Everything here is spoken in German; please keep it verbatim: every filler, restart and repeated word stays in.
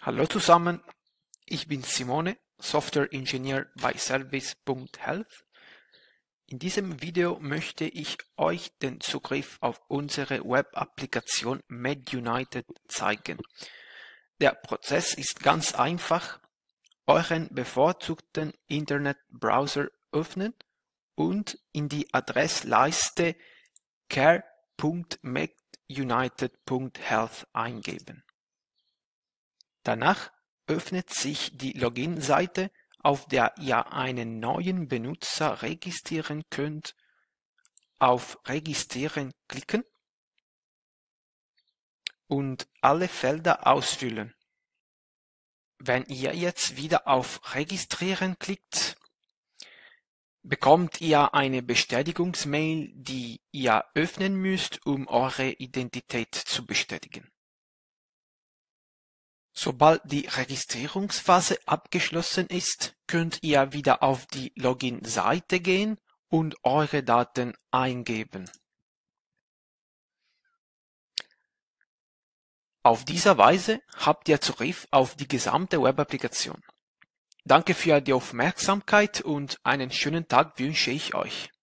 Hallo zusammen, ich bin Simone, Software Engineer bei Service Punkt Health. In diesem Video möchte ich euch den Zugriff auf unsere Web-Applikation MedUnited zeigen. Der Prozess ist ganz einfach. Euren bevorzugten Internetbrowser öffnen und in die Adressleiste care Punkt medunited Punkt health eingeben. Danach öffnet sich die Login-Seite, auf der ihr einen neuen Benutzer registrieren könnt. Auf Registrieren klicken und alle Felder ausfüllen. Wenn ihr jetzt wieder auf Registrieren klickt, bekommt ihr eine Bestätigungsmail, die ihr öffnen müsst, um eure Identität zu bestätigen. Sobald die Registrierungsphase abgeschlossen ist, könnt ihr wieder auf die Login-Seite gehen und eure Daten eingeben. Auf diese Weise habt ihr Zugriff auf die gesamte Web-Applikation. Danke für die Aufmerksamkeit und einen schönen Tag wünsche ich euch.